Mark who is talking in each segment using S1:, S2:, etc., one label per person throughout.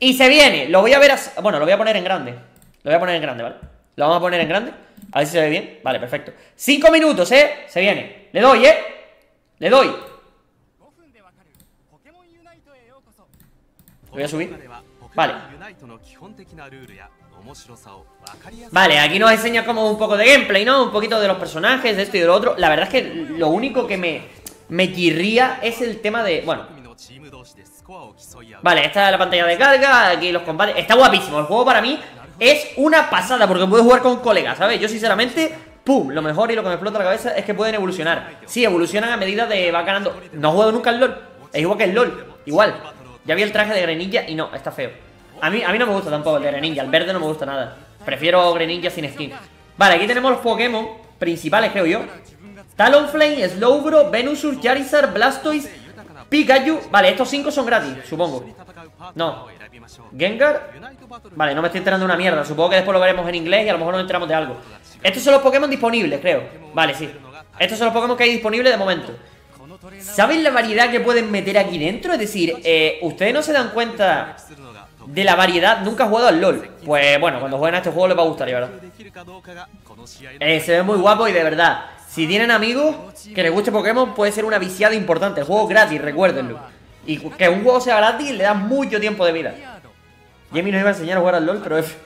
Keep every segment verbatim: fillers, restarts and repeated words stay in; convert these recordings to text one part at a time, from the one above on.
S1: Y se viene, lo voy a ver, a... bueno, lo voy a poner en grande. Lo voy a poner en grande, ¿vale? Lo vamos a poner en grande, a ver si se ve bien. Vale, perfecto. Cinco minutos, ¿eh? Se viene, le doy, ¿eh? Le doy. Voy a subir. Vale. Vale, aquí nos enseña como un poco de gameplay, ¿no? Un poquito de los personajes, de esto y de lo otro. La verdad es que lo único que me, me chirría es el tema de... Bueno. Vale, esta es la pantalla de carga. Aquí los combates. Está guapísimo. El juego para mí es una pasada porque puedes jugar con colegas, ¿sabes? Yo sinceramente, pum, lo mejor y lo que me explota la cabeza es que pueden evolucionar. Sí, evolucionan a medida de va ganando. No he jugado nunca al LoL. Es igual que el LoL. Igual. Ya vi el traje de Greninja y no, está feo. A mí, a mí no me gusta tampoco el de Greninja. El verde no me gusta nada. Prefiero Greninja sin skin. Vale, aquí tenemos los Pokémon principales, creo yo. Talonflame, Slowbro, Venusaur, Charizard, Blastoise, Pikachu. Vale, estos cinco son gratis, supongo. No. Gengar. Vale, no me estoy enterando de una mierda. Supongo que después lo veremos en inglés y a lo mejor nos enteramos de algo. Estos son los Pokémon disponibles, creo. Vale, sí. Estos son los Pokémon que hay disponibles de momento. ¿Saben la variedad que pueden meter aquí dentro? Es decir, eh, ustedes no se dan cuenta de la variedad. Nunca he jugado al LoL. Pues bueno, cuando jueguen a este juego les va a gustar, ¿verdad? Eh, se ve muy guapo y de verdad, si tienen amigos que les guste Pokémon, puede ser una viciada importante. El juego es gratis, recuérdenlo. Y que un juego sea gratis le da mucho tiempo de vida. Jamie nos iba a enseñar a jugar al LoL, pero es...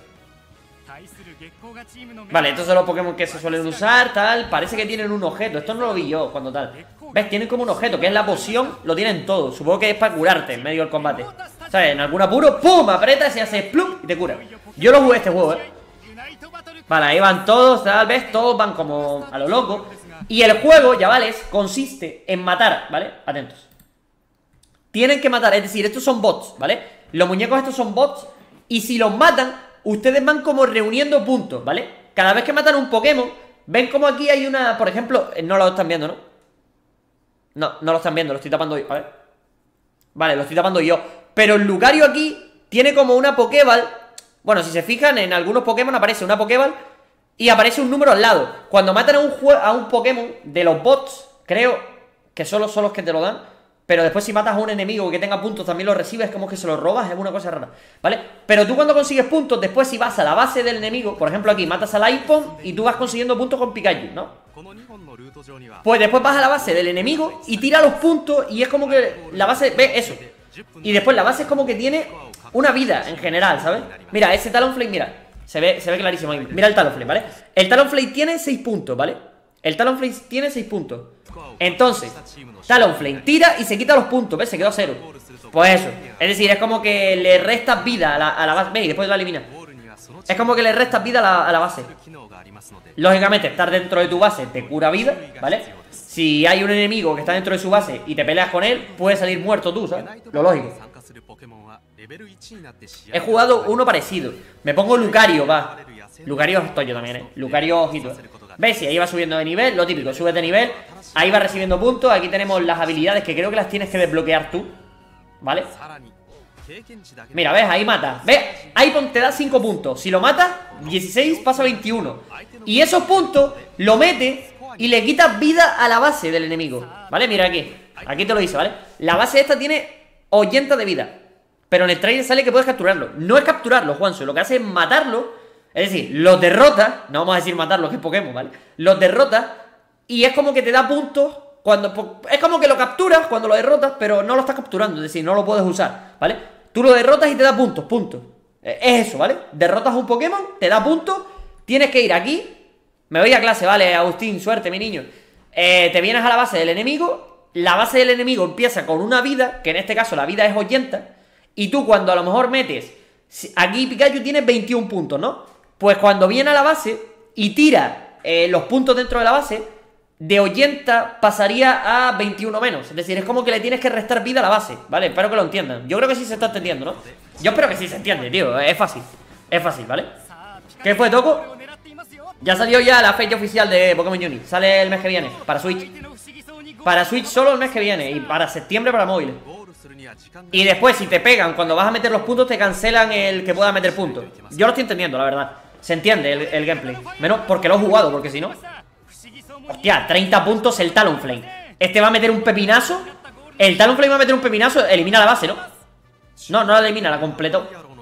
S1: Vale, estos son los Pokémon que se suelen usar, tal. Parece que tienen un objeto, esto no lo vi yo cuando tal. ¿Ves? Tienen como un objeto, que es la poción. Lo tienen todo, supongo que es para curarte en medio del combate. ¿Sabes? En algún apuro, ¡pum! Apretas y haces plum y te cura. Yo lo jugué este juego, ¿eh? Vale, ahí van todos, tal vez todos van como a lo loco. Y el juego, chavales, consiste en matar, ¿vale? Atentos. Tienen que matar, es decir, estos son bots, ¿vale? Los muñecos estos son bots. Y si los matan, ustedes van como reuniendo puntos, ¿vale? Cada vez que matan un Pokémon, ven como aquí hay una, por ejemplo, no lo están viendo, ¿no? No, no lo están viendo, lo estoy tapando yo, a ver. Vale, lo estoy tapando yo. Pero el Lucario aquí tiene como una Pokéball. Bueno, si se fijan, en algunos Pokémon aparece una Pokéball y aparece un número al lado. Cuando matan a un, a un Pokémon de los bots, creo que solo son los que te lo dan. Pero después si matas a un enemigo que tenga puntos también lo recibes, como que se lo robas, es una cosa rara, ¿vale? Pero tú cuando consigues puntos, después si vas a la base del enemigo, por ejemplo aquí, matas a Laimpon y tú vas consiguiendo puntos con Pikachu, ¿no? Pues después vas a la base del enemigo y tira los puntos y es como que la base, ve eso. Y después la base es como que tiene una vida en general, ¿sabes? Mira, ese Talonflame, mira, se ve, se ve clarísimo ahí. Mira el Talonflame, ¿vale? El Talonflame tiene seis puntos, ¿vale? El Talonflame tiene seis puntos. Entonces, Talonflame tira y se quita los puntos, ¿ves? Se quedó a cero. Pues eso, es decir, es como que le restas vida a la, a la base. Ve, y después la elimina. Es como que le restas vida a la, a la base. Lógicamente, estar dentro de tu base te cura vida, ¿vale? Si hay un enemigo que está dentro de su base y te peleas con él, puedes salir muerto tú, ¿sabes? Lo lógico. He jugado uno parecido. Me pongo Lucario, va. Lucario estoy yo también, ¿eh? Lucario, ojito, ¿eh? ¿Ves? Si ahí va subiendo de nivel, lo típico, subes de nivel. Ahí va recibiendo puntos. Aquí tenemos las habilidades que creo que las tienes que desbloquear tú, ¿vale? Mira, ¿ves? Ahí mata. ¿Ves? Ahí te da cinco puntos. Si lo matas, dieciséis pasa a veintiuno. Y esos puntos lo mete y le quitas vida a la base del enemigo, ¿vale? Mira aquí. Aquí te lo dice, ¿vale? La base esta tiene ochenta de vida. Pero en el trailer sale que puedes capturarlo. No es capturarlo, Juanso. Lo que hace es matarlo. Es decir, los derrotas. No vamos a decir matarlo, que es Pokémon, ¿vale? Los derrotas y es como que te da puntos cuando... Es como que lo capturas cuando lo derrotas, pero no lo estás capturando. Es decir, no lo puedes usar, ¿vale? Tú lo derrotas y te da puntos, puntos. Es eso, ¿vale? Derrotas a un Pokémon, te da puntos. Tienes que ir aquí. Me voy a clase, ¿vale? Agustín, suerte, mi niño. eh, Te vienes a la base del enemigo. La base del enemigo empieza con una vida, que en este caso la vida es ochenta. Y tú cuando a lo mejor metes... Aquí Pikachu tiene veintiún puntos, ¿no? Pues cuando viene a la base y tira eh, los puntos dentro de la base, de ochenta pasaría a veintiuno menos. Es decir, es como que le tienes que restar vida a la base, ¿vale? Espero que lo entiendan. Yo creo que sí se está entendiendo, ¿no? Yo espero que sí se entiende, tío. Es fácil. Es fácil, ¿vale? ¿Qué fue, Toco? Ya salió ya la fecha oficial de Pokémon Unite. Sale el mes que viene, para Switch. Para Switch solo el mes que viene. Y para septiembre para móviles. Y después, si te pegan, cuando vas a meter los puntos, te cancelan el que pueda meter puntos. Yo lo estoy entendiendo, la verdad. Se entiende el, el gameplay. Menos porque lo he jugado, porque si no... Hostia, treinta puntos el Talonflame. Este va a meter un pepinazo. El Talonflame va a meter un pepinazo. Elimina la base, ¿no? No, no la elimina, la completó.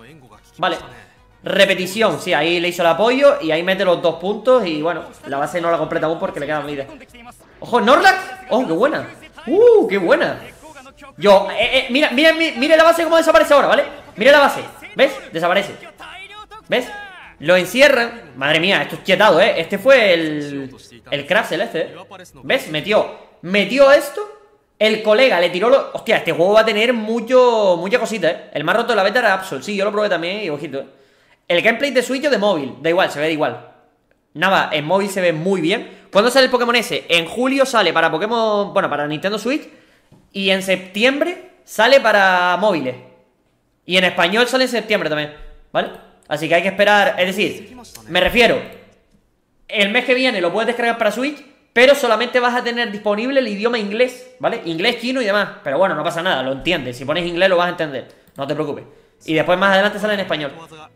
S1: Vale. Repetición, sí, ahí le hizo el apoyo y ahí mete los dos puntos y bueno, la base no la completa aún porque le quedan vida. ¡Ojo, Snorlax! ¡Oh, qué buena! ¡Uh, qué buena! Yo, eh, eh, mira, mira, mira la base cómo desaparece ahora, ¿vale? Mira la base, ¿ves? Desaparece. ¿Ves? Lo encierran. Madre mía, esto es chetado, ¿eh? Este fue el... El Crasel este, ¿eh? ¿Ves? Metió Metió esto. El colega le tiró lo... Hostia, este juego va a tener mucho... Mucha cosita, ¿eh? El más roto de la beta era Absol. Sí, yo lo probé también y ojito, ¿eh? El gameplay de Switch o de móvil, da igual, se ve igual. Nada, en móvil se ve muy bien. ¿Cuándo sale el Pokémon ese? En julio sale para Pokémon, bueno, para Nintendo Switch. Y en septiembre sale para móviles. Y en español sale en septiembre también, ¿vale? Así que hay que esperar, es decir, me refiero, el mes que viene lo puedes descargar para Switch, pero solamente vas a tener disponible el idioma inglés, ¿vale? Inglés, chino y demás. Pero bueno, no pasa nada, lo entiendes. Si pones inglés lo vas a entender, no te preocupes. Y después más adelante sale en español.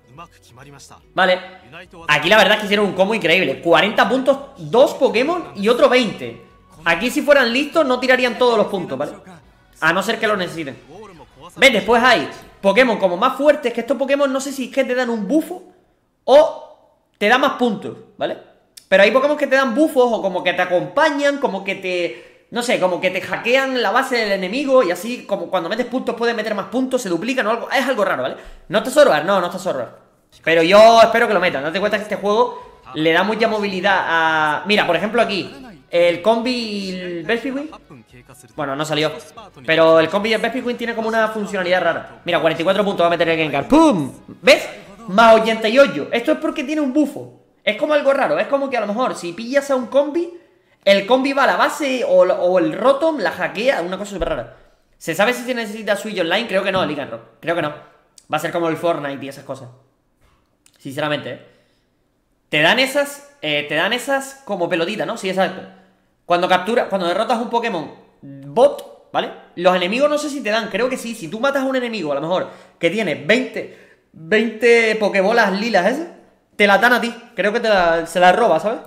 S1: Vale, aquí la verdad es que hicieron un combo increíble. Cuarenta puntos, dos Pokémon y otro veinte. Aquí si fueran listos no tirarían todos los puntos, ¿vale? A no ser que lo necesiten. ¿Ves? Después hay Pokémon como más fuertes, que estos Pokémon no sé si es que te dan un bufo o te dan más puntos, ¿vale? Pero hay Pokémon que te dan bufos o como que te acompañan, como que te... No sé, como que te hackean la base del enemigo y así como cuando metes puntos puedes meter más puntos, se duplican o algo. Es algo raro, ¿vale? ¿No está Zoroark? No, no está Zoroark. Pero yo espero que lo metan. Date cuenta que este juego le da mucha movilidad a... Mira, por ejemplo aquí el combi y el Vespiquen. Bueno, no salió. Pero el combi y el Vespiquen tiene como una funcionalidad rara. Mira, cuarenta y cuatro puntos va a meter el Gengar. ¡Pum! ¿Ves? Más ochenta y ocho. Esto es porque tiene un bufo. Es como algo raro. Es como que a lo mejor si pillas a un combi, el combi va a la base o, o el Rotom la hackea. Una cosa súper rara. ¿Se sabe si se necesita Switch Online? Creo que no, el Lycanroc. Creo que no. Va a ser como el Fortnite y esas cosas. Sinceramente, ¿eh? Te dan esas, eh, te dan esas como pelotitas, ¿no? Sí, exacto. Cuando capturas, cuando derrotas un Pokémon bot, ¿vale? Los enemigos no sé si te dan, creo que sí. Si tú matas a un enemigo, a lo mejor, que tiene veinte, veinte Pokébolas lilas esas, te las dan a ti. Creo que te la, se las roba, ¿sabes?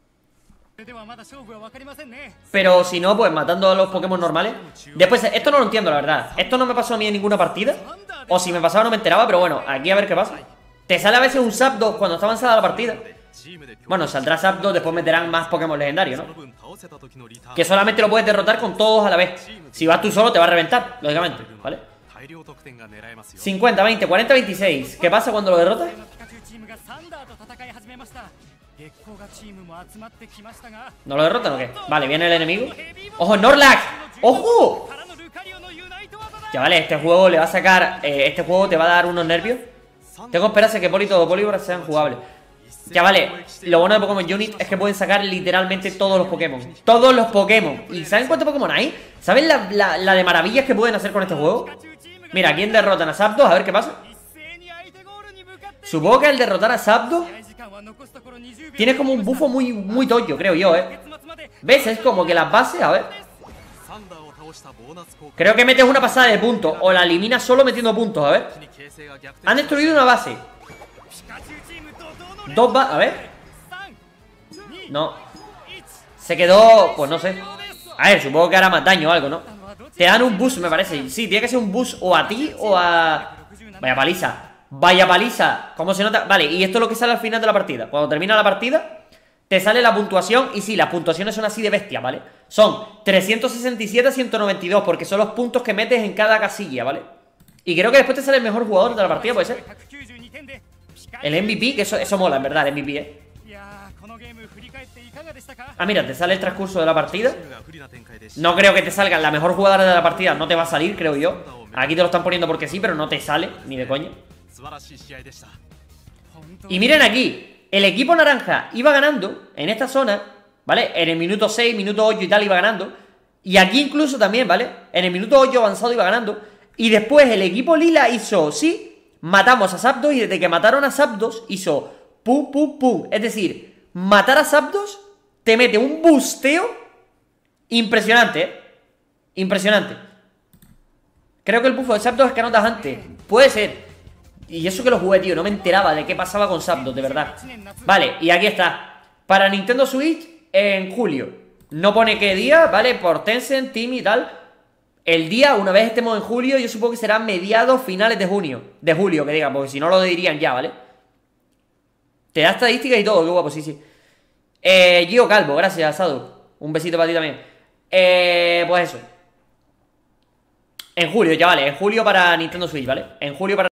S1: Pero si no, pues matando a los Pokémon normales. Después, esto no lo entiendo, la verdad. Esto no me pasó a mí en ninguna partida. O si me pasaba no me enteraba, pero bueno, aquí a ver qué pasa. Te sale a veces un Zapdos cuando está avanzada la partida. Bueno, saldrá Zapdos, después meterán más Pokémon legendarios, ¿no? Que solamente lo puedes derrotar con todos a la vez. Si vas tú solo te va a reventar, lógicamente, ¿vale? cincuenta, veinte, cuarenta, veintiséis. ¿Qué pasa cuando lo derrotas? ¿No lo derrotan o qué? Vale, viene el enemigo. ¡Ojo, Snorlax! ¡Ojo! Ya vale, este juego le va a sacar eh, Este juego te va a dar unos nervios. Tengo esperanza que Polito o Polibras sean jugables. Ya vale, lo bueno de Pokémon Unit es que pueden sacar literalmente todos los Pokémon. Todos los Pokémon. ¿Y saben cuántos Pokémon hay? ¿Saben la, la, la de maravillas que pueden hacer con este juego? Mira, ¿quién derrotan a Zapdos? A ver qué pasa. Supongo que al derrotar a Zapdos tienes como un bufo muy, muy toyo, creo yo, ¿eh? ¿Ves? Es como que las bases, a ver. Creo que metes una pasada de puntos o la eliminas solo metiendo puntos, a ver. Han destruido una base. Dos bases, a ver. No. Se quedó, pues no sé. A ver, supongo que hará más daño o algo, ¿no? Te dan un boost, me parece. Sí, tiene que ser un boost o a ti o a... Vaya paliza. Vaya paliza. ¿Cómo se nota? Vale, y esto es lo que sale al final de la partida. Cuando termina la partida, te sale la puntuación. Y sí, las puntuaciones son así de bestia, ¿vale? Son trescientos sesenta y siete a ciento noventa y dos, porque son los puntos que metes en cada casilla, ¿vale? Y creo que después te sale el mejor jugador de la partida, ¿puede ser? El M V P, que eso, eso mola, en verdad, el M V P, ¿eh? Ah, mira, te sale el transcurso de la partida. No creo que te salga la mejor jugadora de la partida. No te va a salir, creo yo. Aquí te lo están poniendo porque sí, pero no te sale, ni de coña. Y miren aquí, el equipo naranja iba ganando en esta zona, ¿vale? En el minuto seis, minuto ocho y tal iba ganando. Y aquí incluso también, ¿vale? En el minuto ocho avanzado iba ganando. Y después el equipo lila hizo, sí, matamos a Zapdos. Y desde que mataron a Zapdos hizo pum, pum, pum. Es decir, matar a Zapdos te mete un busteo impresionante, ¿eh? Impresionante. Creo que el bufo de Zapdos es que anotas antes. Puede ser. Y eso que lo jugué, tío. No me enteraba de qué pasaba con Zapdos, de verdad. Vale, y aquí está. Para Nintendo Switch en julio. No pone qué día, ¿vale? Por Tencent, Team y tal. El día, una vez estemos en julio, yo supongo que será mediados, finales de junio. De julio, que digan, porque si no lo dirían ya, ¿vale? Te da estadísticas y todo, qué guapo, sí, sí. Eh, Gio Calvo, gracias, Sado. Un besito para ti también. Eh, pues eso. En julio, ya vale, en julio para Nintendo Switch, ¿vale? En julio para